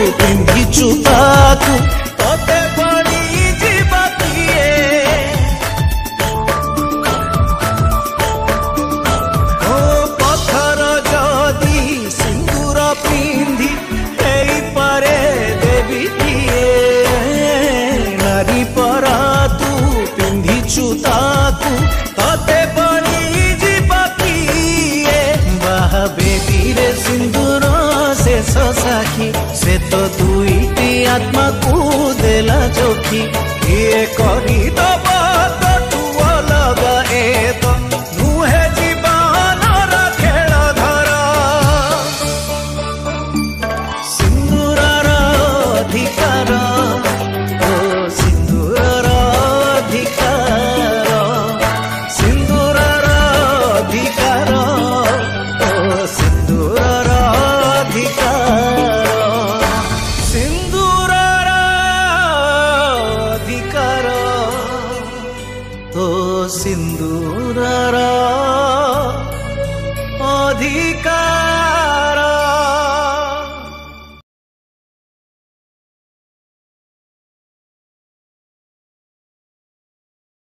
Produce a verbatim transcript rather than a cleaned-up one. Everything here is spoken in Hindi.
पिंधिचु ताकू तोते पड़ी जीवा किए ओ पत्थर जदी सिंदूर पिंधि हेई पारे देवी किए नारी परा तू पिंधिचु ताकू तोते पड़ी जीवा किए बाहा बेबी रे सिंदूर शेष साखी से तो दुईटी आत्मा को देला जोखी ये करी दबा तो तू अलग ए तो नुहे जीवन खेल धर सिंदूरर अधिकार ओ सिंदूरर अधिकार सिंदूरर अधिकार ओ सिंदूरर अधिकार सिंदूरर अधिकार ओ सिंदूरर अधिकार।